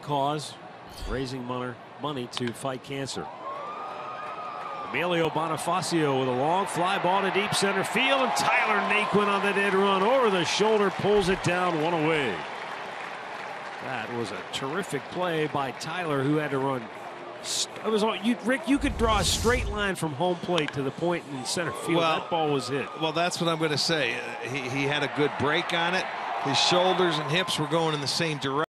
cause, raising money to fight cancer. Emilio Bonifacio with a long fly ball to deep center field, and Tyler Naquin on the dead run over the shoulder pulls it down, one away. That was a terrific play by Tyler, who had to run. It was Rick, you could draw a straight line from home plate to the point in center field. Well, that ball was hit. Well, that's what I'm going to say. He had a good break on it. His shoulders and hips were going in the same direction.